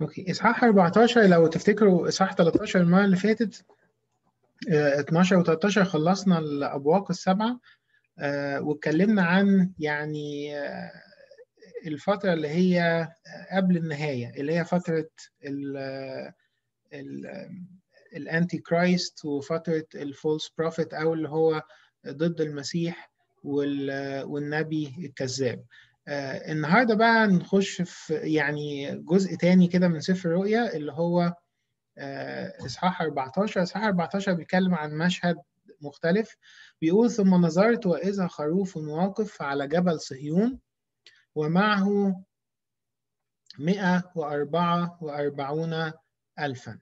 اوكي، اصحاح 14 لو تفتكروا اصحاح 13 المره اللي فاتت 12 و13 خلصنا الابواق السبعه. واتكلمنا عن يعني الفتره اللي هي قبل النهايه، اللي هي فتره الانتي كرايست وفتره الفولس بروفيت، او اللي هو ضد المسيح والنبي الكذاب. النهارده بقى نخش في يعني جزء تاني كده من سفر الرؤيا، اللي هو إصحاح 14. إصحاح 14 بيتكلم عن مشهد مختلف. بيقول: ثم نظرت وإذا خروف واقف على جبل صهيون ومعه 144 ألفا،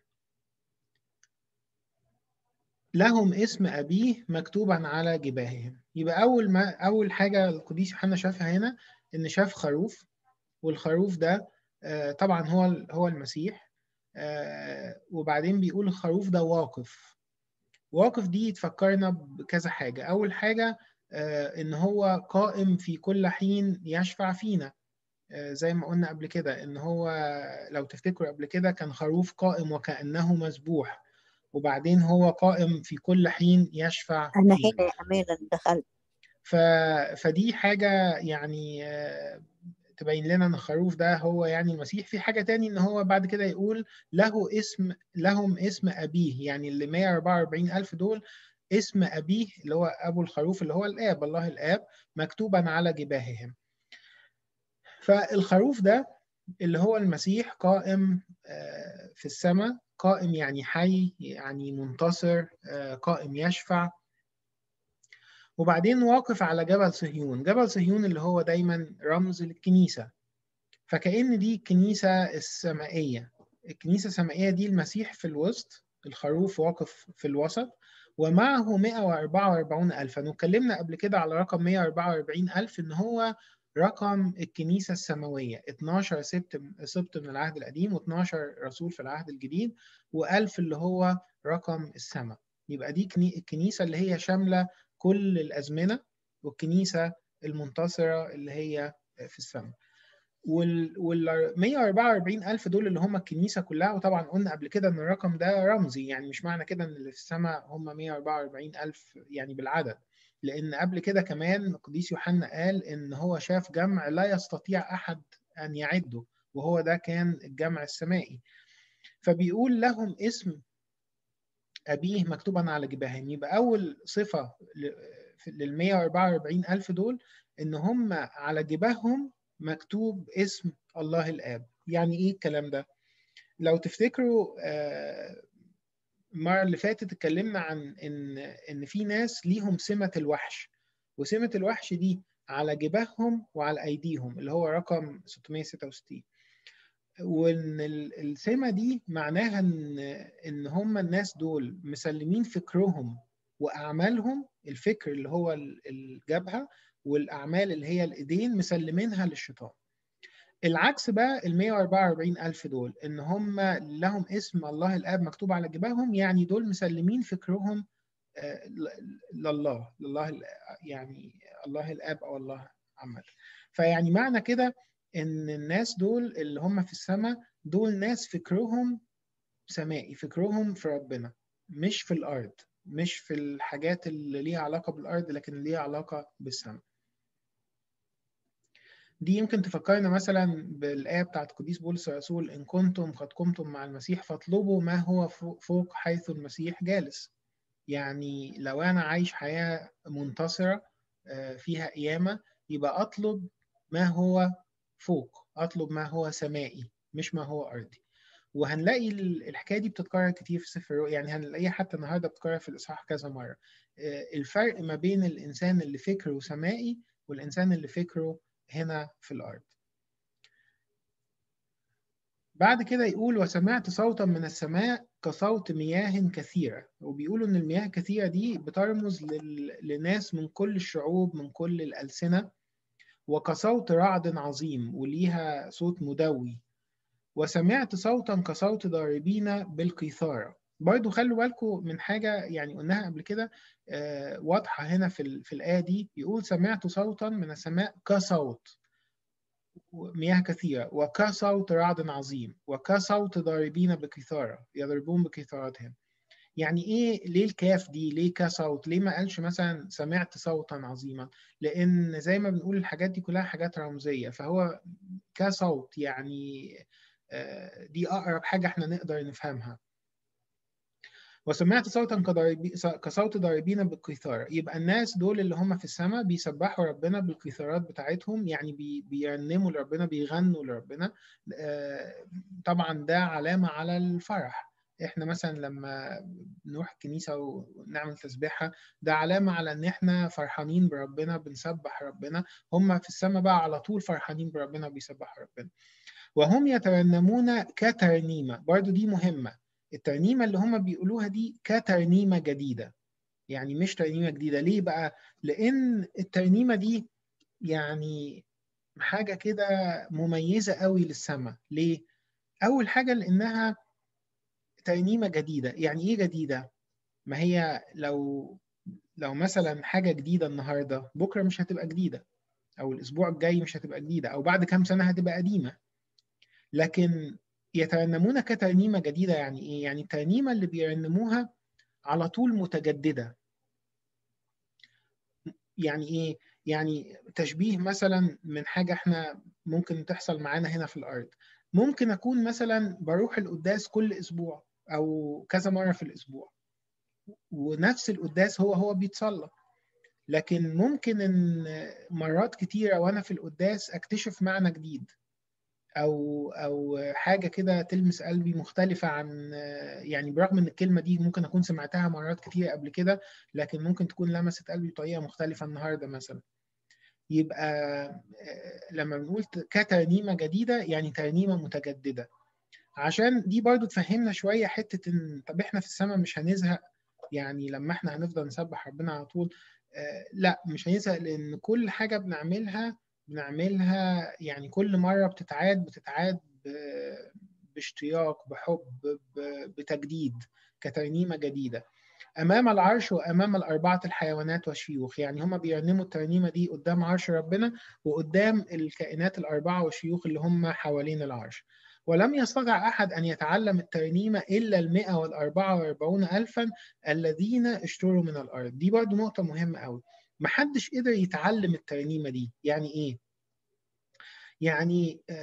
لهم اسم أبيه مكتوبا على جباههم. يبقى أول حاجة القديس يوحنا شافها هنا إن شاف خروف، والخروف ده طبعا هو المسيح. وبعدين بيقول الخروف ده واقف دي تفكرنا بكذا حاجة. أول حاجة إن هو قائم في كل حين يشفع فينا، زي ما قلنا قبل كده إن هو لو تفتكروا قبل كده كان خروف قائم وكأنه مذبوح، وبعدين هو قائم في كل حين يشفع أنا فينا. هنا يا أميرة دخلت. فدي حاجة يعني تبين لنا ان الخروف ده هو يعني المسيح. في حاجة تاني ان هو بعد كده يقول لهم اسم ابيه، يعني اللي 144 الف دول اسم ابيه اللي هو ابو الخروف اللي هو الاب، الله الاب، مكتوبا على جباههم. فالخروف ده اللي هو المسيح قائم في السماء، قائم يعني حي، يعني منتصر، قائم يشفع. وبعدين واقف على جبل صهيون. جبل صهيون اللي هو دايما رمز للكنيسة، فكأن دي الكنيسة السمائية. الكنيسة السمائية دي المسيح في الوسط، الخروف واقف في الوسط، ومعه 144 ألفا. واتكلمنا قبل كده على رقم 144 ألف إن هو رقم الكنيسة السماوية. 12 سبت من العهد القديم، و12 رسول في العهد الجديد، و1000 اللي هو رقم السماء. يبقى دي الكنيسة اللي هي شاملة كل الأزمنة، والكنيسة المنتصرة اللي هي في السماء. وال 144 ألف دول اللي هم الكنيسة كلها. وطبعا قلنا قبل كده إن الرقم ده رمزي، يعني مش معنى كده إن اللي في السماء هم 144 ألف يعني بالعدد، لأن قبل كده كمان القديس يوحنا قال إن هو شاف جمع لا يستطيع أحد أن يعده، وهو ده كان الجمع السمائي. فبيقول لهم اسم أبيه مكتوبا على جباههم. يبقى أول صفة لل 144 ألف دول إن هم على جباههم مكتوب اسم الله الآب. يعني إيه الكلام ده؟ لو تفتكروا المرة اللي فاتت اتكلمنا عن إن في ناس ليهم سمة الوحش، وسمة الوحش دي على جباههم وعلى أيديهم، اللي هو رقم 666. وان السمة دي معناها ان هم الناس دول مسلمين فكرهم واعمالهم. الفكر اللي هو الجبهة، والاعمال اللي هي الايدين مسلمينها للشيطان. العكس بقى ال 144 ألف دول إن هم لهم اسم الله الآب مكتوب على جباههم، يعني دول مسلمين فكرهم لله يعني الله الآب أو الله عمل. فيعني معنى كده إن الناس دول اللي هم في السماء دول ناس فكرهم سمائي، فكرهم في ربنا، مش في الأرض، مش في الحاجات اللي ليها علاقة بالأرض، لكن ليها علاقة بالسماء. دي يمكن تفكرنا مثلا بالآية بتاعت قديس بولس الرسول: إن كنتم قد قمتم مع المسيح فاطلبوا ما هو فوق حيث المسيح جالس. يعني لو أنا عايش حياة منتصرة فيها قيامة، يبقى أطلب ما هو فوق، أطلب ما هو سمائي مش ما هو أرضي. وهنلاقي الحكاية دي بتتكرر كتير في سفر الرؤيا، يعني هنلاقيها حتى النهاردة بتتكرر في الإصحاح كذا مرة. الفرق ما بين الإنسان اللي فكره سمائي والإنسان اللي فكره هنا في الأرض. بعد كده يقول: وسمعت صوتا من السماء كصوت مياه كثيرة. وبيقولوا إن المياه الكثيرة دي بترمز لناس من كل الشعوب من كل الألسنة، وكصوت رعد عظيم، وليها صوت مدوي. وسمعت صوتا كصوت ضاربين بالقيثارة. برضو خلوا بالكم من حاجة يعني قلناها قبل كده واضحة هنا في الآية دي. يقول: سمعت صوتا من السماء كصوت. مياه كثيرة، وكصوت رعد عظيم، وكصوت ضاربين بكثارة يضربون بكثارتهم. يعني ايه؟ ليه الكاف دي؟ ليه كصوت؟ ليه ما قالش مثلا سمعت صوتا عظيما؟ لان زي ما بنقول الحاجات دي كلها حاجات رمزية، فهو كصوت يعني دي اقرب حاجة احنا نقدر نفهمها. وسمعت صوتا كصوت ضاربين بالقيثارة. يبقى الناس دول اللي هم في السماء بيسبحوا ربنا بالقيثارات بتاعتهم، يعني بيرنموا لربنا، بيغنوا لربنا. طبعا ده علامة على الفرح. احنا مثلا لما نروح الكنيسة ونعمل تسبيحة، ده علامة على ان احنا فرحانين بربنا، بنسبح ربنا. هم في السماء بقى على طول فرحانين بربنا وبيسبحوا ربنا. وهم يترنمون كترنيمة، برضو دي مهمة. الترنيمة اللي هم بيقولوها دي كترنيمة جديدة، يعني مش ترنيمة جديدة. ليه بقى؟ لأن الترنيمة دي يعني حاجة كده مميزة قوي للسماء. ليه؟ أول حاجة لأنها ترنيمة جديدة. يعني إيه جديدة؟ ما هي لو مثلا حاجة جديدة النهاردة، بكرة مش هتبقى جديدة، أو الأسبوع الجاي مش هتبقى جديدة، أو بعد كام سنة هتبقى قديمة. لكن يترنمون كترنيمة جديدة يعني إيه؟ يعني الترنيمة اللي بيرنموها على طول متجددة. يعني إيه؟ يعني تشبيه مثلا من حاجة إحنا ممكن تحصل معانا هنا في الأرض. ممكن أكون مثلا بروح القداس كل أسبوع أو كذا مرة في الأسبوع، ونفس القداس هو بيتصلى. لكن ممكن إن مرات كتيرة وأنا في القداس أكتشف معنى جديد، او حاجه كده تلمس قلبي مختلفه عن، يعني برغم ان الكلمه دي ممكن اكون سمعتها مرات كتير قبل كده، لكن ممكن تكون لمست قلبي بطريقه مختلفه النهارده مثلا. يبقى لما بنقول كترنيمه جديده يعني ترنيمه متجدده. عشان دي برضو تفهمنا شويه حته ان طب احنا في السماء مش هنزهق؟ يعني لما احنا هنفضل نسبح ربنا على طول، لا مش هنزهق، لان كل حاجه بنعملها يعني كل مره بتتعاد باشتياق، بحب، بتجديد، كترنيمه جديده امام العرش وامام الاربعه الحيوانات والشيوخ. يعني هم بيرنموا الترنيمه دي قدام عرش ربنا وقدام الكائنات الاربعه والشيوخ اللي هم حوالين العرش. ولم يستطع أحد أن يتعلم الترنيمة إلا 144 ألفا الذين اشتروا من الأرض. دي برضو نقطة مهمة قوي. محدش قدر يتعلم الترنيمة دي. يعني إيه؟ يعني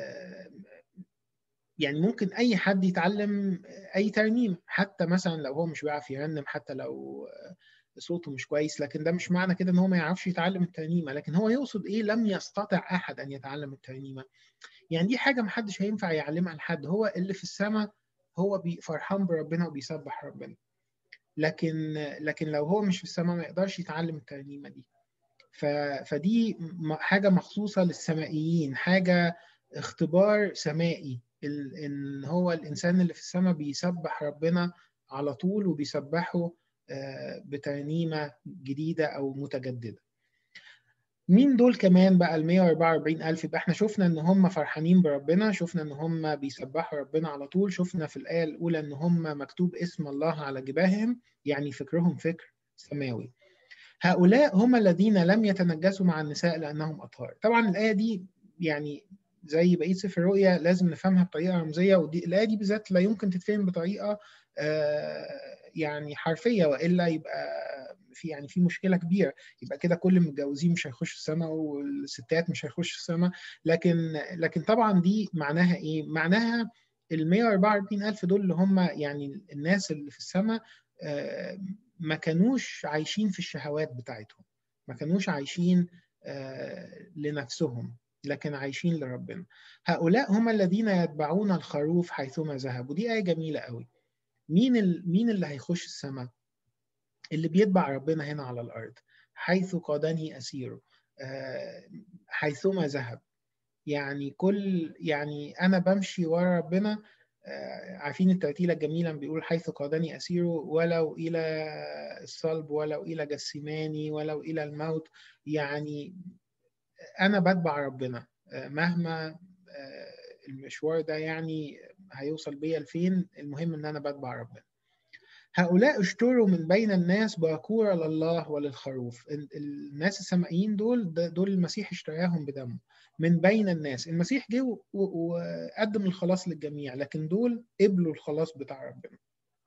يعني ممكن أي حد يتعلم أي ترنيمة، حتى مثلا لو هو مش بيعرف يرنم، حتى لو صوته مش كويس، لكن ده مش معنى كده إن هو ما يعرفش يتعلم الترنيمة. لكن هو يقصد إيه لم يستطع أحد أن يتعلم الترنيمة؟ يعني دي حاجة محدش هينفع يعلمها لحد. هو اللي في السماء هو فرحان بربنا وبيسبح ربنا. لكن لو هو مش في السماء ما يقدرش يتعلم الترنيمة دي. فدي حاجة مخصوصة للسمائيين، حاجة اختبار سمائي، ان هو الانسان اللي في السماء بيسبح ربنا على طول وبيسبحه بترنيمة جديدة او متجددة. مين دول كمان بقى ال 144 ألف؟ يبقى احنا شفنا إن هم فرحانين بربنا، شفنا إن هم بيسبحوا ربنا على طول، شفنا في الآية الأولى إن هم مكتوب اسم الله على جباههم، يعني فكرهم فكر سماوي. هؤلاء هم الذين لم يتنجسوا مع النساء لأنهم أطهار. طبعا الآية دي يعني زي بقية سفر الرؤيا لازم نفهمها بطريقة رمزية، ودي الآية دي بالذات لا يمكن تتفهم بطريقة يعني حرفية، وإلا يبقى في مشكلة كبيرة. يبقى كده كل المتجوزين مش هيخشوا السماء والستات مش هيخشوا السماء. لكن طبعا دي معناها إيه؟ معناها ال 144 ألف دول اللي هم يعني الناس اللي في السماء ما كانوش عايشين في الشهوات بتاعتهم، ما كانوش عايشين لنفسهم، لكن عايشين لربنا. هؤلاء هم الذين يتبعون الخروف حيثما ذهب. ودي آية جميلة قوي. مين اللي هيخش السماء؟ اللي بيتبع ربنا هنا على الأرض. حيث قادني أسيره، حيثما ذهب. يعني يعني أنا بمشي ورا ربنا. عارفين الترتيلة الجميلة بيقول حيث قادني أسيره، ولو إلى الصلب، ولو إلى جسيماني، ولو إلى الموت. يعني أنا بتبع ربنا مهما المشوار ده يعني هيوصل بيا لفين، المهم إن أنا بتبع ربنا. هؤلاء اشتروا من بين الناس باكورة لله وللخروف. الناس السمائيين دول المسيح اشتراهم بدمه من بين الناس. المسيح جه وقدم الخلاص للجميع، لكن دول قبلوا الخلاص بتاع ربنا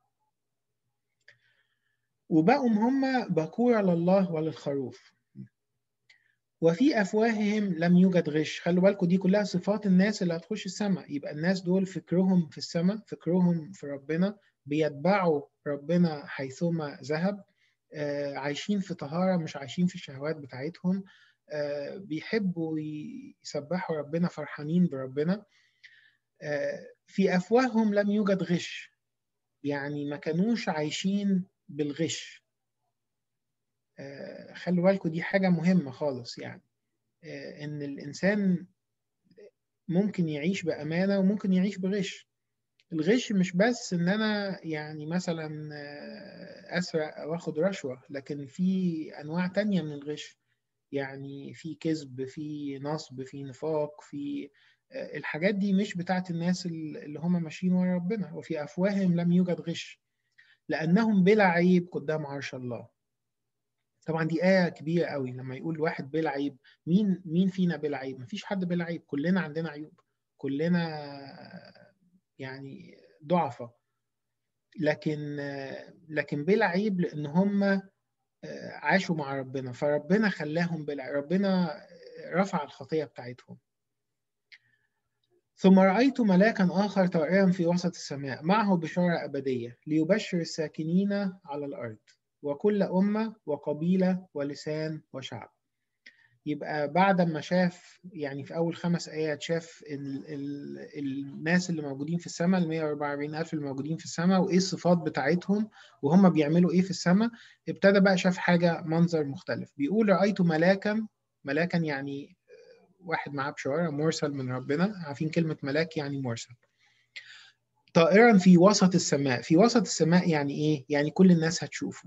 وبقوا هم باكورة لله وللخروف. وفي أفواههم لم يوجد غش. خلوا بالكم دي كلها صفات الناس اللي هتخش السماء. يبقى الناس دول فكرهم في السماء، فكرهم في ربنا، بيتبعوا ربنا حيثما ذهب، عايشين في طهارة، مش عايشين في الشهوات بتاعتهم، بيحبوا يسبحوا ربنا، فرحانين بربنا. في أفواههم لم يوجد غش، يعني ما كانوش عايشين بالغش. خلوا بالكم دي حاجة مهمة خالص، يعني إن الإنسان ممكن يعيش بأمانة وممكن يعيش بغش. الغش مش بس إن أنا يعني مثلا أسرق أو أخد رشوة، لكن في أنواع تانية من الغش. يعني في كذب، في نصب، في نفاق، في الحاجات دي مش بتاعت الناس اللي هم ماشيين ورا ربنا. وفي أفواههم لم يوجد غش لأنهم بلا عيب قدام عرش الله. طبعا دي آية كبيرة قوي لما يقول واحد بلا عيب. مين فينا بلا عيب؟ مفيش حد بلا عيب، كلنا عندنا عيوب، كلنا يعني ضعفة. لكن بلا عيب لأن هم عاشوا مع ربنا، فربنا خلاهم بلا عيب، ربنا رفع الخطية بتاعتهم. ثم رأيت ملاكا آخر طائرا في وسط السماء معه بشارة أبدية ليبشر الساكنين على الأرض وكل أمة وقبيلة ولسان وشعب. يبقى بعد ما شاف يعني في أول 5 آيات شاف الناس اللي موجودين في السماء، ال 144,000 اللي موجودين في السماء، وإيه الصفات بتاعتهم وهم بيعملوا إيه في السماء، ابتدى بقى شاف حاجة، منظر مختلف. بيقول رأيت ملاكا يعني واحد معاه بشارة، مرسل من ربنا. عارفين كلمة ملاك يعني مرسل. طائرا في وسط السماء. في وسط السماء يعني إيه؟ يعني كل الناس هتشوفه،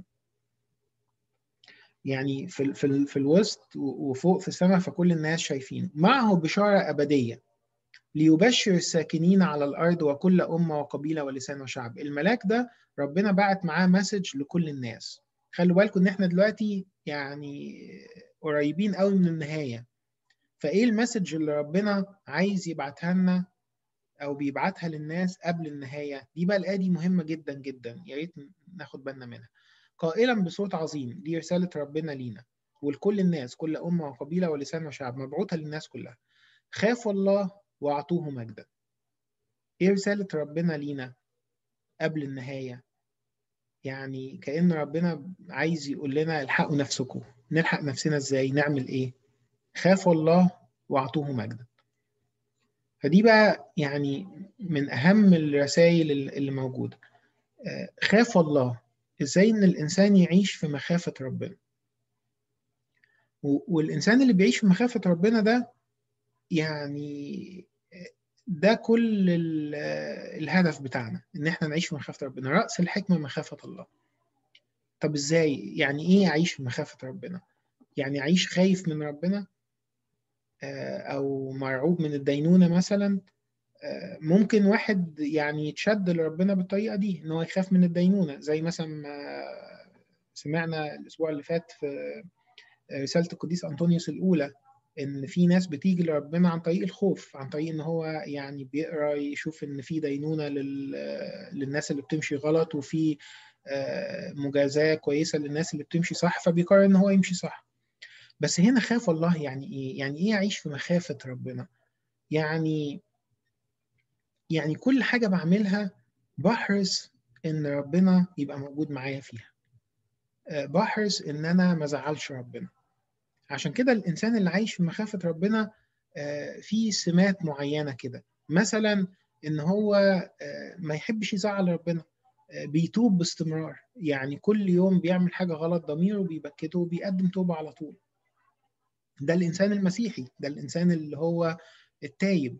يعني في الوسط وفوق في السماء، فكل الناس شايفينه. معه بشارة أبدية ليبشر الساكنين على الأرض وكل أمة وقبيلة ولسان وشعب. الملاك ده ربنا بعت معاه مسج لكل الناس. خلوا بالكم إن إحنا دلوقتي يعني قريبين قوي من النهاية. فإيه المسج اللي ربنا عايز يبعتها لنا أو بيبعتها للناس قبل النهاية؟ دي بقى الآية دي مهمة جدا جدا، يا ريت ناخد بالنا منها. قائلا بصوت عظيم، دي رسالة ربنا لينا ولكل الناس، كل أمة وقبيلة ولسان وشعب، مبعوثة للناس كلها. خافوا الله وأعطوه مجدا. إيه رسالة ربنا لينا قبل النهاية؟ يعني كأن ربنا عايز يقول لنا الحقوا نفسكم. نلحق نفسنا إزاي؟ نعمل إيه؟ خافوا الله وأعطوه مجدا. فدي بقى يعني من أهم الرسائل اللي موجودة. خاف الله، إزاي إن الإنسان يعيش في مخافة ربنا. والإنسان اللي بيعيش في مخافة ربنا ده يعني ده كل الهدف بتاعنا، إن إحنا نعيش في مخافة ربنا. رأس الحكمة مخافة الله. طب إزاي؟ يعني إيه أعيش في مخافة ربنا؟ يعني أعيش خايف من ربنا أو مرعوب من الدينونة مثلا. ممكن واحد يعني يتشد لربنا بالطريقة دي، إن هو يخاف من الدينونة، زي مثلا ما سمعنا الأسبوع اللي فات في رسالة القديس أنطونيوس الأولى، إن في ناس بتيجي لربنا عن طريق الخوف، عن طريق إن هو يعني بيقرأ يشوف إن في دينونة للناس اللي بتمشي غلط، وفي مجازاة كويسة للناس اللي بتمشي صح، فبيقرر إن هو يمشي صح. بس هنا خاف الله يعني إيه؟ يعني إيه أعيش في مخافة ربنا؟ يعني كل حاجة بعملها بحرص إن ربنا يبقى موجود معايا فيها، بحرص إن أنا ما زعلش ربنا. عشان كده الإنسان اللي عايش في مخافة ربنا في سمات معينة كده، مثلا إن هو ما يحبش يزعل ربنا، بيتوب باستمرار، يعني كل يوم بيعمل حاجة غلط ضميره بيبكته وبيقدم توبة على طول. ده الإنسان المسيحي، ده الإنسان اللي هو التايب.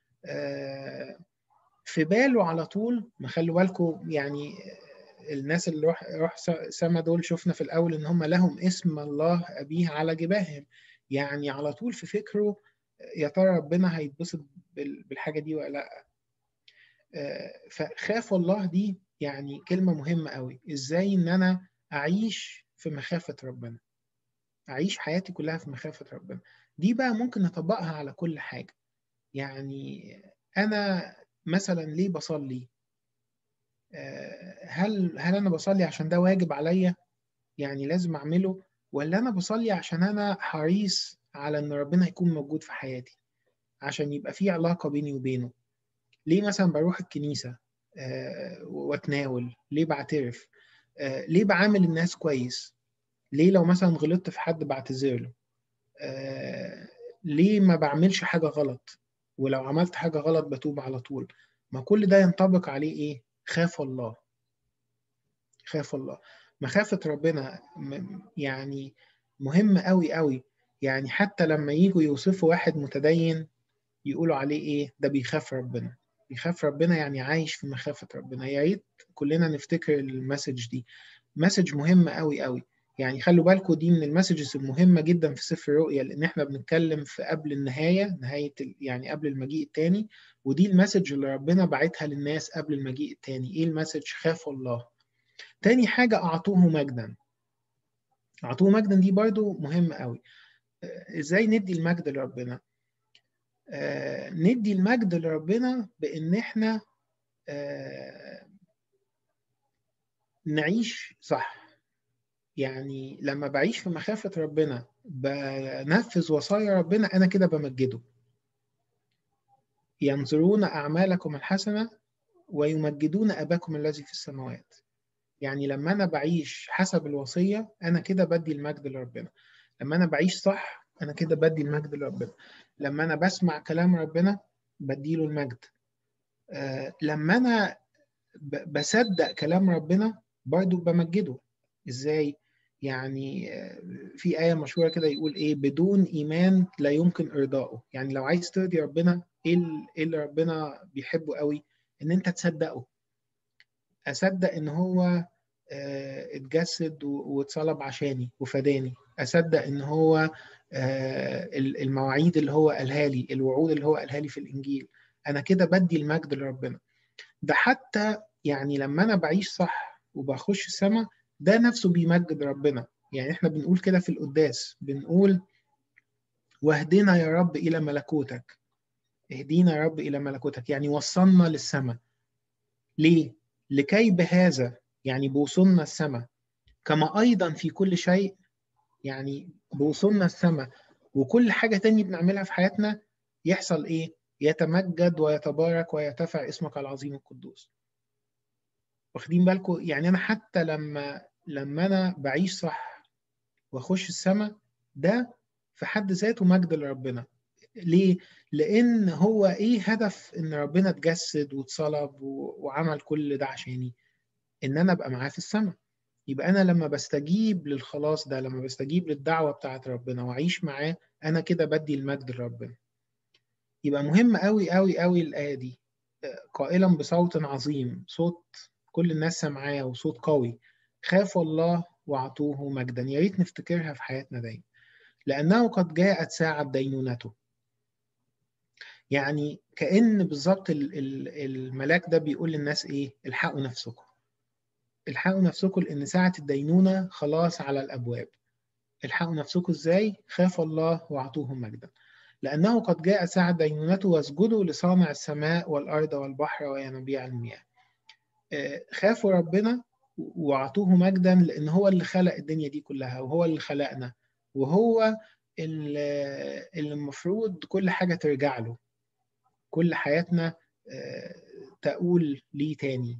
في باله على طول. ما خلوا بالكم يعني الناس اللي روح سما دول، شفنا في الأول إن هم لهم اسم الله أبيه على جباههم، يعني على طول في فكره يا ترى ربنا هيتبسط بالحاجة دي ولا لأ. فخاف الله دي يعني كلمة مهمة قوي. إزاي إن أنا أعيش في مخافة ربنا، أعيش حياتي كلها في مخافة ربنا. دي بقى ممكن نطبقها على كل حاجة. يعني أنا مثلا ليه بصلي؟ هل أنا بصلي عشان ده واجب عليا يعني لازم أعمله، ولا أنا بصلي عشان أنا حريص على إن ربنا يكون موجود في حياتي، عشان يبقى في علاقة بيني وبينه؟ ليه مثلا بروح الكنيسة واتناول؟ ليه بعترف؟ ليه بعامل الناس كويس؟ ليه لو مثلا غلطت في حد بعتذر له؟ ليه ما بعملش حاجة غلط؟ ولو عملت حاجة غلط بتوب على طول. ما كل ده ينطبق عليه إيه؟ خاف الله. خاف الله، مخافة ربنا يعني مهم قوي قوي. يعني حتى لما يجوا يوصفوا واحد متدين يقولوا عليه إيه؟ ده بيخاف ربنا. بيخاف ربنا يعني عايش في مخافة ربنا. يا ريت كلنا نفتكر المسج دي، مسج مهمة قوي قوي. يعني خلوا بالكم دي من المسجز المهمة جدا في سفر الرؤيا، لأن احنا بنتكلم في قبل النهاية، يعني قبل المجيء التاني. ودي المسج اللي ربنا بعتها للناس قبل المجيء التاني. ايه المسج؟ خافوا الله. تاني حاجة أعطوه مجدا. أعطوه مجدا دي برضو مهمة قوي. ازاي ندي المجد لربنا؟ ندي المجد لربنا بإن احنا نعيش صح. يعني لما بعيش في مخافة ربنا، بنفذ وصايا ربنا، أنا كده بمجده. ينظرون أعمالكم الحسنة ويمجدون أباكم الذي في السماوات. يعني لما أنا بعيش حسب الوصية أنا كده بدي المجد لربنا. لما أنا بعيش صح أنا كده بدي المجد لربنا. لما أنا بسمع كلام ربنا بديله المجد. لما أنا بصدق كلام ربنا برضو بمجده. إزاي؟ يعني في آية مشهورة كده يقول إيه؟ بدون إيمان لا يمكن إرضائه. يعني لو عايز ترضي ربنا، إيه اللي ربنا بيحبه قوي؟ إن أنت تصدقه. أصدق إن هو اتجسد واتصلب عشاني وفداني. أصدق إن هو المواعيد اللي هو قالها لي، الوعود اللي هو قالها لي في الإنجيل. أنا كده بدي المجد لربنا. ده حتى يعني لما أنا بعيش صح وبخش السماء، ده نفسه بيمجد ربنا. يعني إحنا بنقول كده في القداس، بنقول واهدنا يا رب إلى ملكوتك. اهدينا يا رب إلى ملكوتك، يعني وصلنا للسماء. ليه؟ لكي بهذا، يعني بوصلنا السماء، كما أيضا في كل شيء، يعني بوصلنا السماء وكل حاجة تانية بنعملها في حياتنا يحصل إيه؟ يتمجد ويتبارك ويرتفع اسمك العظيم القدوس. واخدين بالكم؟ يعني أنا حتى لما أنا بعيش صح وأخش السماء، ده في حد ذاته مجد لربنا. ليه؟ لأن هو إيه هدف إن ربنا اتجسد واتصلب وعمل كل ده عشاني؟ إن أنا أبقى معاه في السماء. يبقى أنا لما بستجيب للخلاص ده، لما بستجيب للدعوة بتاعت ربنا وأعيش معاه، أنا كده بدي المجد لربنا. يبقى مهم قوي قوي قوي الآية دي. قائلا بصوت عظيم، صوت كل الناس سمعاه وصوت قوي، خافوا الله وأعطوه مجدا. يا ريت نفتكرها في حياتنا دايما، لأنه قد جاءت ساعة دينونته. يعني كأن بالظبط الملاك ده بيقول للناس إيه؟ الحقوا نفسكم. الحقوا نفسكم لأن ساعة الدينونة خلاص على الأبواب. الحقوا نفسكم إزاي؟ خافوا الله وأعطوه مجدا، لأنه قد جاء ساعة دينونته، واسجدوا لصانع السماء والأرض والبحر وينابيع المياه. خافوا ربنا وأعطوه مجدا، لأن هو اللي خلق الدنيا دي كلها، وهو اللي خلقنا، وهو اللي المفروض كل حاجة ترجع له. كل حياتنا تقول ليه تاني.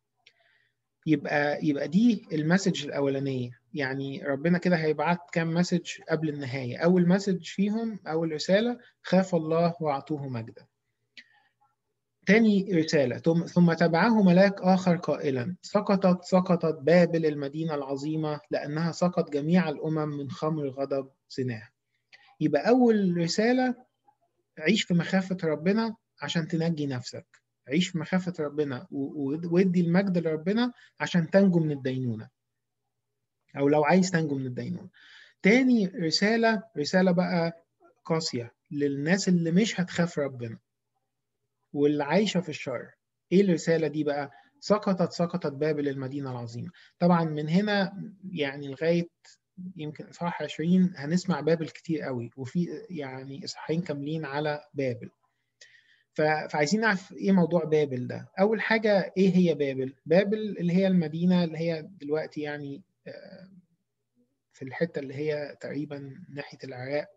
يبقى دي المسج الأولانية. يعني ربنا كده هيبعت كام مسج قبل النهاية. أول مسج فيهم، أول رسالة، خاف الله وأعطوه مجدا. تاني رسالة، ثم تبعه ملاك آخر قائلا سقطت بابل المدينة العظيمة، لأنها سقط جميع الأمم من خمر غضب زناها. يبقى أول رسالة، عيش في مخافة ربنا عشان تنجي نفسك. عيش في مخافة ربنا وادي المجد لربنا عشان تنجو من الدينونة، أو لو عايز تنجو من الدينونة. تاني رسالة بقى قاسية للناس اللي مش هتخاف ربنا واللي عايشة في الشر. إيه الرسالة دي بقى؟ سقطت بابل المدينة العظيمة. طبعا من هنا يعني لغاية يمكن إصحاح 20 هنسمع بابل كتير قوي، وفي يعني إصحاحين كاملين على بابل. فعايزين نعرف إيه موضوع بابل ده. أول حاجة إيه هي بابل؟ بابل اللي هي المدينة اللي هي دلوقتي يعني في الحتة اللي هي تقريبا ناحية العراق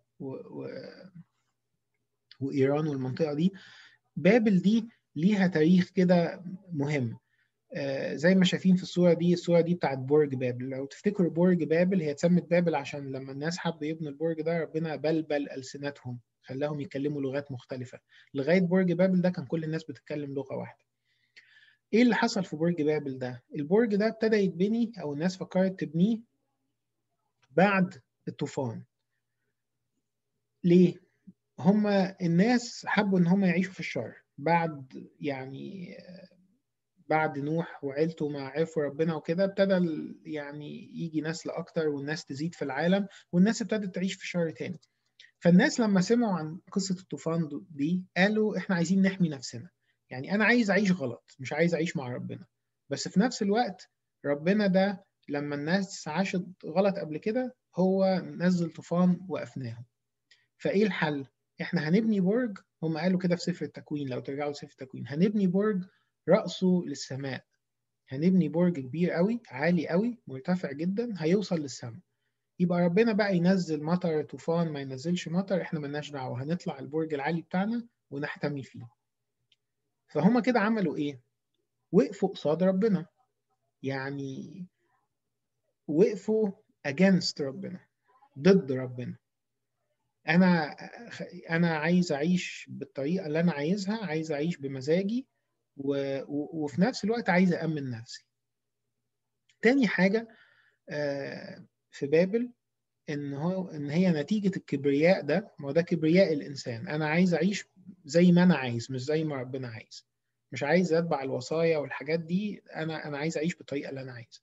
وإيران والمنطقة دي. بابل دي ليها تاريخ كده مهم. زي ما شايفين في الصورة دي بتاعت برج بابل. لو تفتكروا برج بابل، هي اتسمت بابل عشان لما الناس حبوا يبنوا البرج ده ربنا بلبل ألسنتهم، خلاهم يتكلموا لغات مختلفة. لغاية برج بابل ده كان كل الناس بتتكلم لغة واحدة. ايه اللي حصل في برج بابل ده؟ البرج ده ابتدى يتبني او الناس فكرت تبنيه بعد الطوفان. ليه؟ هما الناس حبوا ان هما يعيشوا في الشر بعد نوح وعيلته ما عرفوا ربنا وكده. ابتدى يعني يجي نسل اكتر والناس تزيد في العالم، والناس ابتدت تعيش في شر تاني. فالناس لما سمعوا عن قصة الطوفان دي قالوا احنا عايزين نحمي نفسنا. يعني انا عايز اعيش غلط، مش عايز اعيش مع ربنا. بس في نفس الوقت ربنا ده لما الناس عاشت غلط قبل كده هو نزل طوفان وقفناهم. فايه الحل؟ احنا هنبني برج. هم قالوا كده في سفر التكوين، لو ترجعوا لسفر التكوين هنبني برج رأسه للسماء. هنبني برج كبير قوي، عالي قوي، مرتفع جدا، هيوصل للسماء. يبقى ربنا بقى ينزل مطر، طوفان ما ينزلش مطر، احنا ملناش دعوه، هنطلع البرج العالي بتاعنا ونحتمي فيه. فهم كده عملوا ايه؟ وقفوا قصاد ربنا. يعني وقفوا against ربنا، ضد ربنا. انا انا عايز اعيش بالطريقه اللي انا عايزها، عايز اعيش بمزاجي وفي نفس الوقت عايز أأمن نفسي. تاني حاجة في بابل ان هي نتيجة الكبرياء ده. ما هو ده كبرياء الانسان، انا عايز اعيش زي ما انا عايز مش زي ما ربنا عايز. مش عايز اتبع الوصايا والحاجات دي، انا عايز اعيش بالطريقة اللي انا عايز.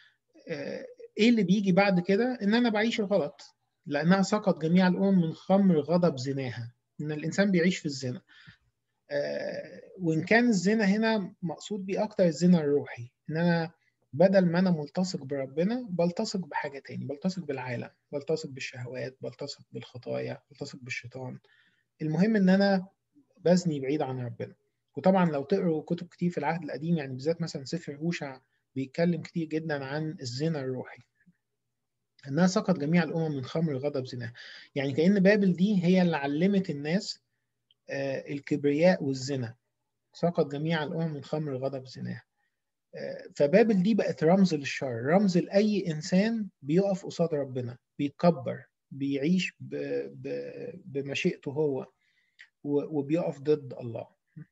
ايه اللي بيجي بعد كده؟ ان انا بعيش الغلط. لانها سقط جميع الامم من خمر غضب زناها. ان الانسان بيعيش في الزنا. وإن كان الزنا هنا مقصود بيه أكتر الزنا الروحي، إن أنا بدل ما أنا ملتصق بربنا بلتصق بحاجة تاني، بلتصق بالعالم، بلتصق بالشهوات، بلتصق بالخطايا، بلتصق بالشيطان. المهم إن أنا بزني بعيد عن ربنا. وطبعا لو تقروا كتب كتير في العهد القديم، يعني بالذات مثلا سفر هوشع بيتكلم كتير جدا عن الزنا الروحي، إنها سقط جميع الأمم من خمر غضب زنا. يعني كأن بابل دي هي اللي علمت الناس الكبرياء والزنا. سقط جميع الأمم من خمر غضب زناها. فبابل دي بقت رمز للشر، رمز لأي إنسان بيقف قصاد ربنا، بيتكبر، بيعيش بمشيئته هو، وبيقف ضد الله.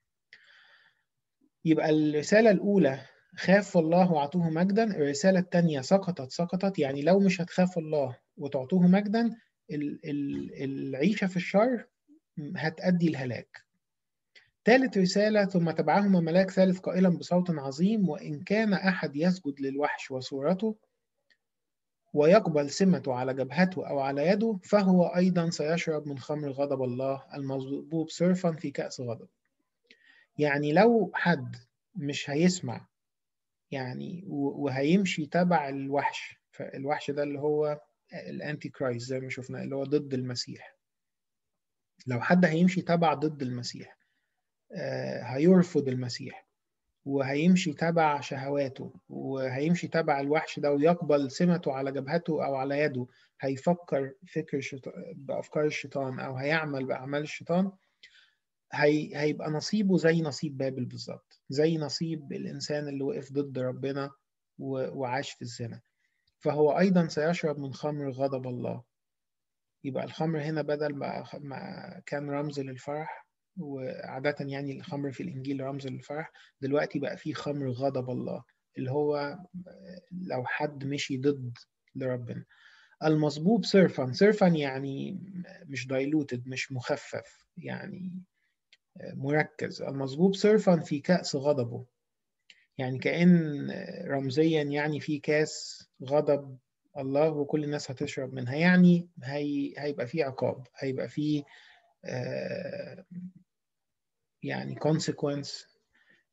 يبقى الرسالة الأولى خاف الله وأعطوه مجدا. الرسالة الثانية سقطت. يعني لو مش هتخاف الله وتعطوه مجدا، العيشة في الشر هتؤدي الهلاك. ثالث رسالة ثم تبعهما ملاك ثالث قائلا بصوت عظيم وإن كان أحد يسجد للوحش وصورته ويقبل سمته على جبهته أو على يده فهو أيضا سيشرب من خمر غضب الله المصبوب صرفا في كأس غضب. يعني لو حد مش هيسمع يعني وهيمشي تبع الوحش، فالوحش ده اللي هو الأنتي كرايست زي ما شفنا، اللي هو ضد المسيح. لو حد هيمشي تبع ضد المسيح، هيرفض المسيح وهيمشي تبع شهواته وهيمشي تبع الوحش ده ويقبل سمته على جبهته أو على يده، هيفكر بأفكار الشيطان أو هيعمل بأعمال الشيطان، هيبقى نصيبه زي نصيب بابل بالظبط، زي نصيب الإنسان اللي وقف ضد ربنا وعاش في الزنا. فهو أيضا سيشرب من خمر غضب الله. يبقى الخمر هنا بدل ما كان رمز للفرح، وعادة يعني الخمر في الإنجيل رمز للفرح، دلوقتي بقى فيه خمر غضب الله اللي هو لو حد مشي ضد لربنا. المصبوب صرفا يعني مش دايلوتد، مش مخفف، يعني مركز. المصبوب صرفا في كأس غضبه، يعني كأن رمزيا يعني في كاس غضب الله وكل الناس هتشرب منها. يعني هيبقى فيه عقاب، هيبقى فيه يعني consequence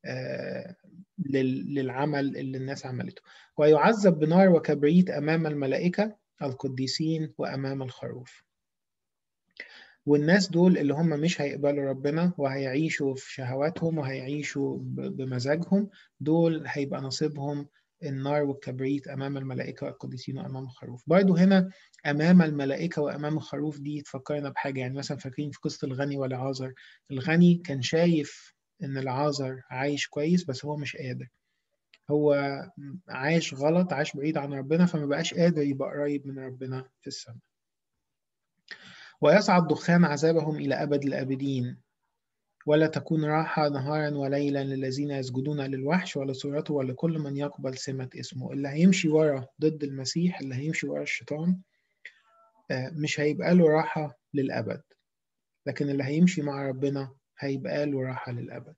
للعمل اللي الناس عملته. ويعذب بنار وكبريت أمام الملائكة القديسين وأمام الخروف. والناس دول اللي هم مش هيقبلوا ربنا وهيعيشوا في شهواتهم وهيعيشوا بمزاجهم، دول هيبقى نصيبهم النار والكبريت أمام الملائكة والقديسين وأمام الخروف. برضو هنا أمام الملائكة وأمام الخروف دي تفكرنا بحاجة، يعني مثلا فاكرين في قصة الغني والعازر، الغني كان شايف إن العازر عايش كويس بس هو مش قادر، هو عايش غلط، عايش بعيد عن ربنا، فما بقاش قادر يبقى قريب من ربنا في السماء. ويصعد دخان عذابهم إلى أبد الآبدين، ولا تكون راحة نهارا وليلا للذين يسجدون للوحش ولصورته ولكل من يقبل سمة اسمه. اللي هيمشي ورا ضد المسيح، اللي هيمشي ورا الشيطان، مش هيبقى له راحة للأبد، لكن اللي هيمشي مع ربنا هيبقى له راحة للأبد.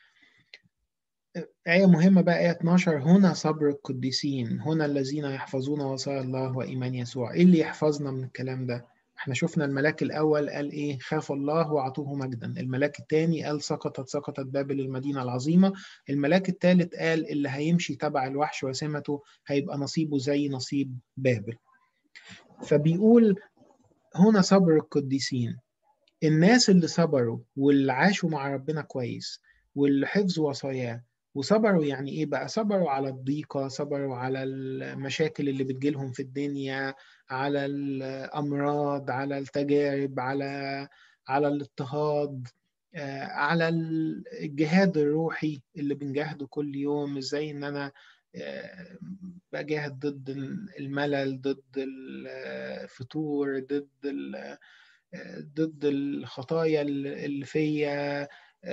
آية مهمة بقى، آية 12: هنا صبر القديسين، هنا الذين يحفظون وصايا الله وإيمان يسوع. إيه اللي يحفظنا من الكلام ده؟ احنا شفنا الملاك الأول قال إيه؟ خاف الله وعطوه مجدا. الملاك الثاني قال سقطت بابل المدينة العظيمة. الملاك الثالث قال اللي هيمشي تبع الوحش وسمته هيبقى نصيبه زي نصيب بابل. فبيقول هنا صبر القديسين، الناس اللي صبروا واللي عاشوا مع ربنا كويس واللي حفظوا وصاياه. وصبروا يعني ايه بقى؟ صبروا على الضيقة، صبروا على المشاكل اللي بتجيلهم في الدنيا، على الأمراض، على التجارب، على الاضطهاد، على الجهاد الروحي اللي بنجاهده كل يوم. ازاي ان انا بجاهد ضد الملل، ضد الفتور، ضد الخطايا اللي فيا،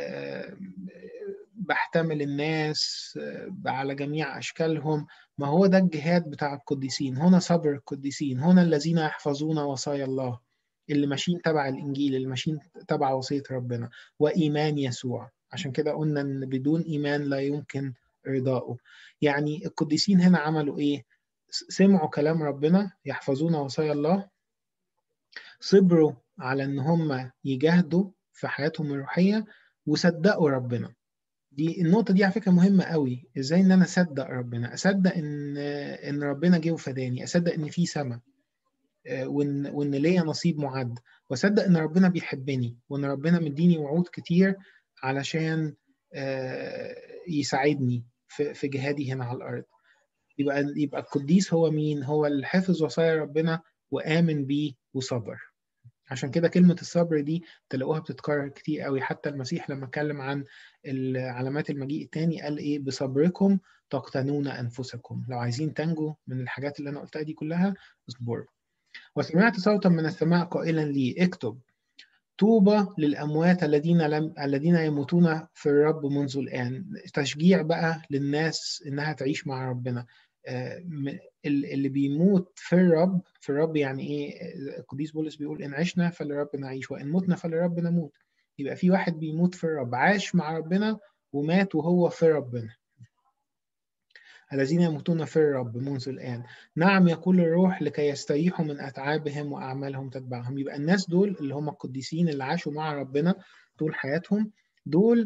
بحتمل الناس على جميع أشكالهم. ما هو ده الجهاد بتاع القديسين. هنا صبر القديسين، هنا الذين يحفظون وصايا الله، اللي ماشيين تبع الإنجيل، اللي ماشيين تبع وصية ربنا وإيمان يسوع. عشان كده قلنا إن بدون إيمان لا يمكن إرضائه. يعني القديسين هنا عملوا إيه؟ سمعوا كلام ربنا، يحفظون وصايا الله، صبروا على ان هم يجاهدوا في حياتهم الروحيه، وصدقوا ربنا. دي النقطه دي على فكره مهمه قوي. ازاي ان انا اصدق ربنا؟ اصدق ان ربنا جه وفداني، اصدق ان في سماء، وان ليا نصيب معد، واصدق ان ربنا بيحبني، وان ربنا مديني وعود كتير علشان يساعدني في جهادي هنا على الارض. يبقى القديس هو مين؟ هو اللي حفظ وصايا ربنا وآمن بيه وصبر. عشان كده كلمة الصبر دي تلاقوها بتتكرر كتير قوي. حتى المسيح لما اتكلم عن علامات المجيء التاني قال ايه؟ بصبركم تقتنون أنفسكم. لو عايزين تنجوا من الحاجات اللي أنا قلتها دي كلها، اصبروا. وسمعت صوتا من السماء قائلا لي اكتب: طوبى للأموات الذين يموتون في الرب منذ الآن. تشجيع بقى للناس إنها تعيش مع ربنا. اللي بيموت في الرب، في الرب يعني إيه؟ القديس بولس بيقول إن عشنا فللرب نعيش وإن متنا فللرب نموت. يبقى في واحد بيموت في الرب، عاش مع ربنا ومات وهو في ربنا. الذين يموتون في الرب منذ الآن، نعم يقول الروح، لكي يستريحوا من أتعابهم وأعمالهم تتبعهم. يبقى الناس دول اللي هم القديسين اللي عاشوا مع ربنا طول حياتهم، دول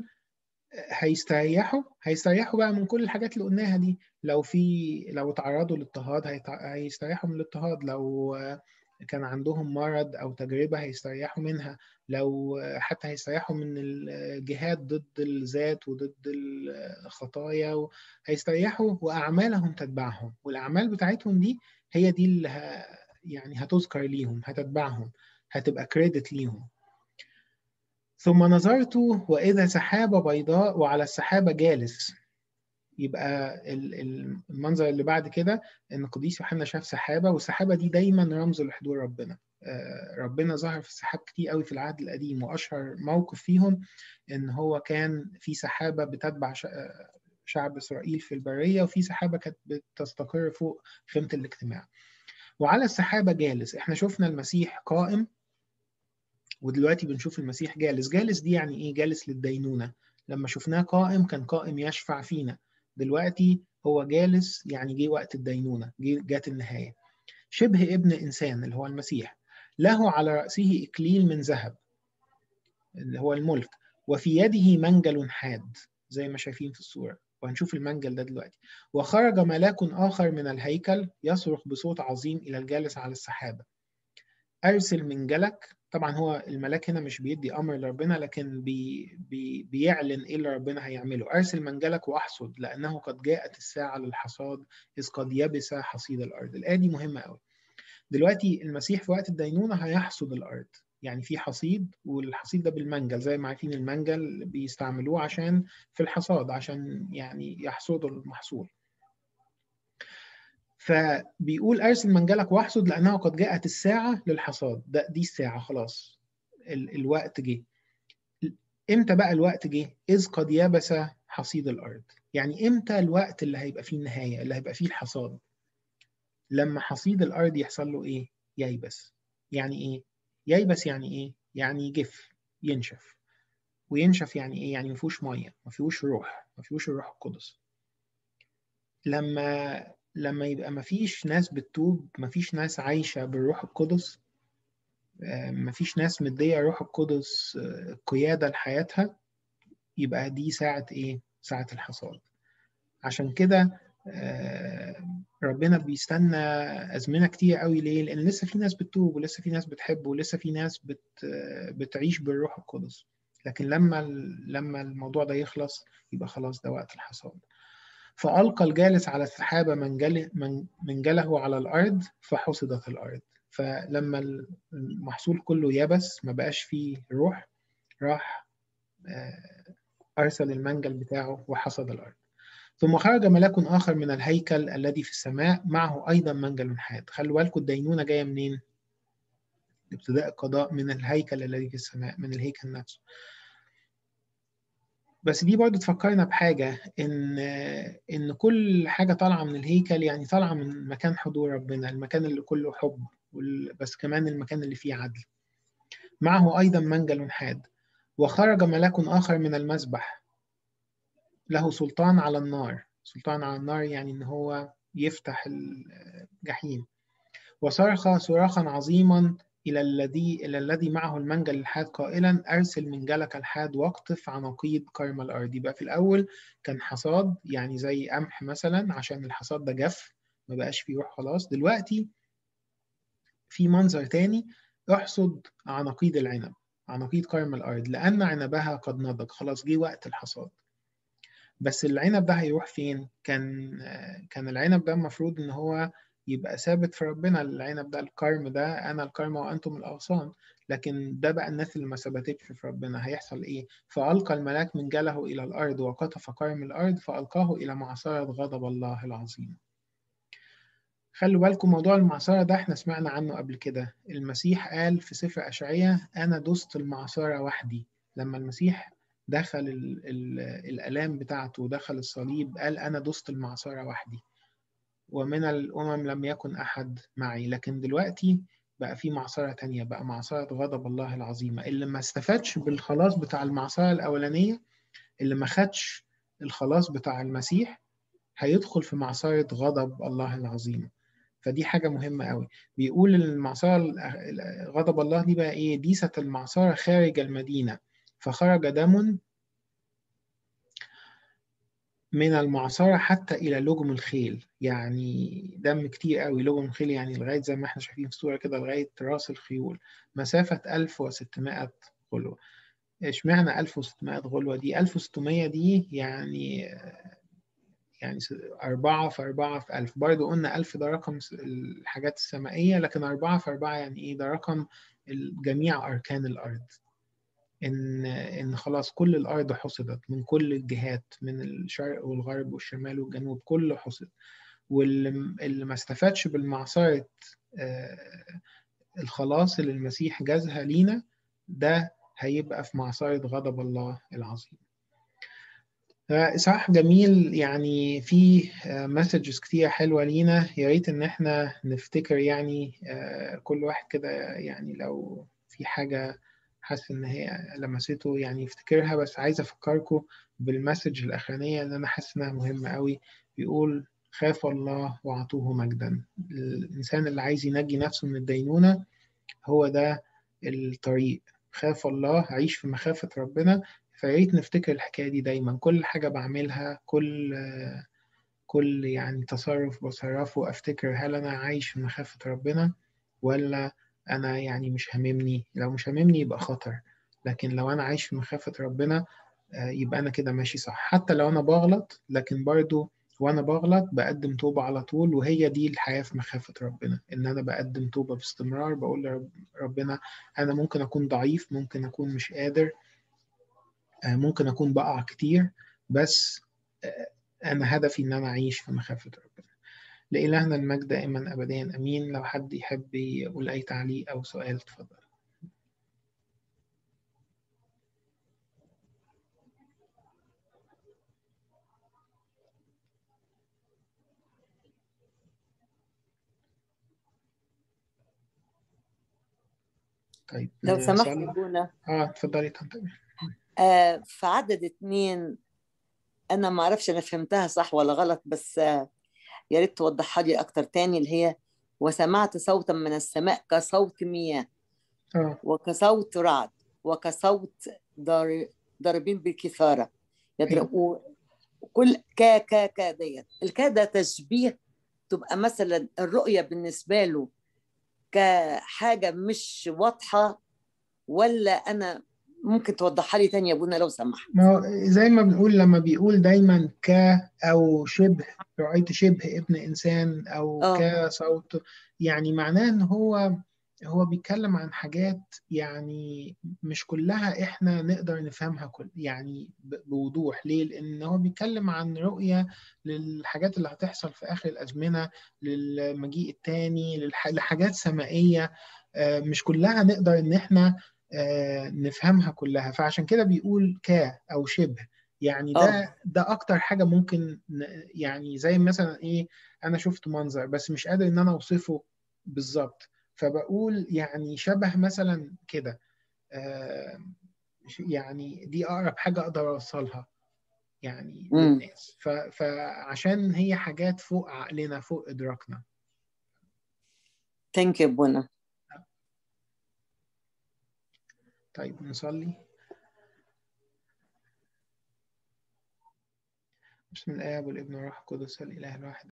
هيستريحوا بقى من كل الحاجات اللي قلناها دي. لو تعرضوا للاضطهاد هيستريحوا من الاضطهاد، لو كان عندهم مرض أو تجربة هيستريحوا منها، لو حتى هيستريحوا من الجهاد ضد الذات وضد الخطايا، هيستريحوا وأعمالهم تتبعهم. والأعمال بتاعتهم دي هي دي اللي يعني هتذكر ليهم، هتتبعهم، هتبقى كريدت ليهم. ثم نظرت وإذا سحابة بيضاء وعلى السحابة جالس. يبقى المنظر اللي بعد كده ان القديس يوحنا شاف سحابه، والسحابه دي دايما رمز لحضور ربنا. ربنا ظهر في السحاب كتير قوي في العهد القديم، واشهر موقف فيهم ان هو كان في سحابه بتتبع شعب اسرائيل في البريه، وفي سحابه كانت بتستقر فوق خيمه الاجتماع. وعلى السحابه جالس. احنا شفنا المسيح قائم، ودلوقتي بنشوف المسيح جالس. جالس دي يعني ايه؟ جالس للدينونه. لما شفناه قائم كان قائم يشفع فينا، دلوقتي هو جالس، يعني جه وقت الدينونة، جات النهاية. شبه ابن إنسان اللي هو المسيح، له على رأسه إكليل من ذهب اللي هو الملك، وفي يده منجل حاد زي ما شايفين في الصورة، وهنشوف المنجل ده دلوقتي. وخرج ملاك آخر من الهيكل يصرخ بصوت عظيم إلى الجالس على السحابة: أرسل منجلك. طبعا هو الملاك هنا مش بيدي أمر لربنا، لكن بيعلن إيه اللي ربنا هيعمله. أرسل منجلك وأحصد، لأنه قد جاءت الساعة للحصاد، إذ قد يبس حصيد الأرض. الآية دي مهمة قوي. دلوقتي المسيح في وقت الدينونة هيحصد الأرض، يعني في حصيد، والحصيد ده بالمنجل، زي ما عارفين المنجل بيستعملوه عشان في الحصاد، عشان يعني يحصدوا المحصول. فبيقول أرسل منجلك واحصد، لأنه قد جاءت الساعة للحصاد. دي الساعة خلاص، الوقت جه. إمتى بقى الوقت جه؟ إذ قد يبس حصيد الأرض. يعني إمتى الوقت اللي هيبقى فيه النهاية، اللي هيبقى فيه الحصاد؟ لما حصيد الأرض يحصل له إيه؟ ييبس. يعني إيه؟ ييبس يعني إيه؟ يعني يجف، ينشف. وينشف يعني إيه؟ يعني مفيهوش مية، مفيهوش روح، مفيهوش الروح القدس. لما يبقى مفيش ناس بتتوب، مفيش ناس عايشة بالروح القدس، مفيش ناس مدية روح القدس قيادة لحياتها، يبقى دي ساعة إيه؟ ساعة الحصاد. عشان كده ربنا بيستنى أزمنة كتير قوي. ليه؟ لأن لسه في ناس بتتوب، ولسه في ناس بتحب، ولسه في ناس بتعيش بالروح القدس. لكن لما الموضوع ده يخلص، يبقى خلاص ده وقت الحصاد. فألقى الجالس على السحابة منجله على الأرض، فحصدت الأرض. فلما المحصول كله يبس، ما بقاش فيه روح، راح أرسل المنجل بتاعه وحصد الأرض. ثم خرج ملاك آخر من الهيكل الذي في السماء، معه أيضا منجل حاد. خلوا بالكم الدينونة جاية منين؟ ابتداء القضاء من الهيكل الذي في السماء، من الهيكل نفسه. بس دي برضو تفكرنا بحاجة، إن كل حاجة طالعة من الهيكل يعني طالعة من مكان حضور ربنا، المكان اللي كله حب، بس كمان المكان اللي فيه عدل. معه أيضا منجل حاد. وخرج ملاك آخر من المذبح، له سلطان على النار. سلطان على النار يعني إن هو يفتح الجحيم. وصرخ صراخا عظيما إلى الذي معه المنجل الحاد قائلا: أرسل منجلك الحاد واقطف عناقيد كرم الأرض. يبقى في الأول كان حصاد، يعني زي قمح مثلا، عشان الحصاد ده جف، ما بقاش فيه روح خلاص. دلوقتي في منظر تاني: احصد عناقيد العنب، عناقيد كرم الأرض، لأن عنبها قد نضج. خلاص جه وقت الحصاد. بس العنب ده هيروح فين؟ كان العنب ده المفروض ان هو يبقى ثابت في ربنا. العنب ده، الكرم ده، انا الكرم وانتم الاغصان. لكن ده بقى الناس اللي ما ثبتتش في ربنا، هيحصل ايه؟ فألقى الملاك منجله الى الارض وقطف كرم الارض، فألقاه الى معصرة غضب الله العظيم. خلوا بالكم موضوع المعصرة ده احنا سمعنا عنه قبل كده. المسيح قال في سفر أشعياء: أنا دست المعصرة وحدي. لما المسيح دخل الآلام بتاعته ودخل الصليب، قال: أنا دست المعصرة وحدي، ومن الأمم لم يكن أحد معي. لكن دلوقتي بقى في معصرة تانية، بقى معصرة غضب الله العظيمة. اللي ما استفادش بالخلاص بتاع المعصرة الأولانية، اللي ما خدش الخلاص بتاع المسيح، هيدخل في معصرة غضب الله العظيمة. فدي حاجة مهمة قوي. بيقول المعصرة غضب الله دي بقى إيه؟ ديست المعصرة خارج المدينة، فخرج دم من المعصرة حتى إلى لجم الخيل. يعني دم كتير قوي. لجم الخيل يعني لغاية زي ما احنا شايفين في الصورة كده، لغاية رأس الخيول، مسافة 1600 غلوة. اشمعنى 1600 غلوة دي؟ 1600 دي يعني 4 في 4 في 1000. برضه قلنا 1000 ده رقم الحاجات السمائية، لكن 4 في 4 يعني إيه؟ ده رقم جميع أركان الأرض. إن خلاص كل الأرض حصدت من كل الجهات، من الشرق والغرب والشمال والجنوب، كله حصد. واللي ما استفادش بالمعصرة الخلاص اللي المسيح جازها لينا، ده هيبقى في معصرة غضب الله العظيم. إصحاح جميل، يعني فيه مسجز كتير حلوة لينا. يا ريت إن إحنا نفتكر، يعني كل واحد كده، يعني لو في حاجة حاسس إن هي لمسته يعني يفتكرها. بس عايز أفكركم بالمسج الأخرانية اللي أنا حاسس إنها مهمة قوي. بيقول: خاف الله وأعطوه مجدا. الإنسان اللي عايز ينجي نفسه من الدينونة، هو ده الطريق. خاف الله، عيش في مخافة ربنا، فياريت نفتكر الحكاية دي دايما. كل حاجة بعملها، كل يعني تصرف بصرفه، أفتكر هل أنا عايش في مخافة ربنا ولا أنا يعني مش هاممني. لو مش هاممني يبقى خطر، لكن لو أنا عايش في مخافة ربنا يبقى أنا كده ماشي صح. حتى لو أنا بغلط، لكن برضو وأنا بغلط بقدم توبة على طول. وهي دي الحياة في مخافة ربنا، إن أنا بقدم توبة باستمرار. بقول لربنا أنا ممكن أكون ضعيف، ممكن أكون مش قادر، ممكن أكون بقع كتير، بس أنا هدفي إن أنا أعيش في مخافة ربنا. لإلهنا المجد دائما أبديا أمين. لو حد يحب يقول أي تعليق أو سؤال اتفضل. طيب لو سمحت نصلي. أبونا، اتفضلي تفضلي. في عدد 2 أنا ما أعرفش أنا فهمتها صح ولا غلط، بس يا ريت توضحها لي أكتر تاني، اللي هي وسمعت صوتا من السماء كصوت مياه اه وكصوت رعد وكصوت ضاربين بالكثارة أيوه. يضربوا. كل كا ديت الكا ده تشبيه، تبقى مثلا الرؤية بالنسبة له كحاجة مش واضحة، ولا أنا ممكن توضحها لي تاني يا ابونا لو سمحت؟ ما هو زي ما بنقول، لما بيقول دايما أو شبه، رأيت شبه ابن إنسان أو اه كصوت، يعني معناه إن هو بيتكلم عن حاجات يعني مش كلها إحنا نقدر نفهمها يعني بوضوح. ليه؟ لأن هو بيتكلم عن رؤية للحاجات اللي هتحصل في آخر الأزمنة، للمجيء التاني، لحاجات سمائية مش كلها نقدر إن إحنا نفهمها كلها. فعشان كده بيقول أو شبه. يعني اه ده أكتر حاجة ممكن يعني زي مثلا إيه، أنا شفت منظر بس مش قادر إن أنا أوصفه بالظبط، فبقول يعني شبه مثلا كده. آه، يعني دي أقرب حاجة أقدر أوصلها يعني امم للناس. فعشان هي حاجات فوق عقلنا، فوق إدراكنا. ثانك يو ابونا. طيب نصلي. بسم الله والابن والروح القدس الإله الواحد.